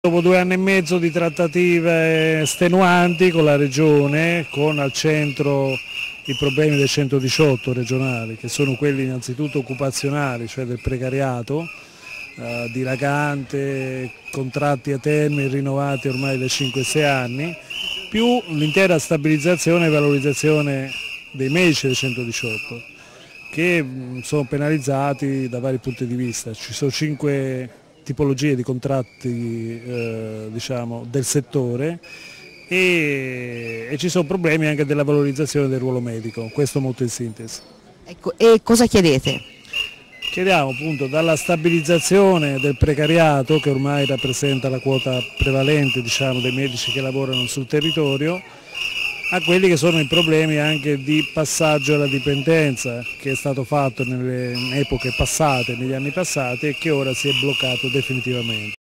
Dopo 2 anni e mezzo di trattative estenuanti con la Regione, con al centro i problemi del 118 regionali, che sono quelli innanzitutto occupazionali, cioè del precariato, dilagante, contratti a termine rinnovati ormai da 5-6 anni, più l'intera stabilizzazione e valorizzazione dei medici del 118, che sono penalizzati da vari punti di vista. Ci sono 5 tipologie di contratti diciamo, del settore e ci sono problemi anche della valorizzazione del ruolo medico, questo molto in sintesi. Ecco, e cosa chiedete? Chiediamo appunto dalla stabilizzazione del precariato, che ormai rappresenta la quota prevalente diciamo, dei medici che lavorano sul territorio, a quelli che sono i problemi anche di passaggio alla dipendenza, che è stato fatto nelle epoche passate, negli anni passati, e che ora si è bloccato definitivamente.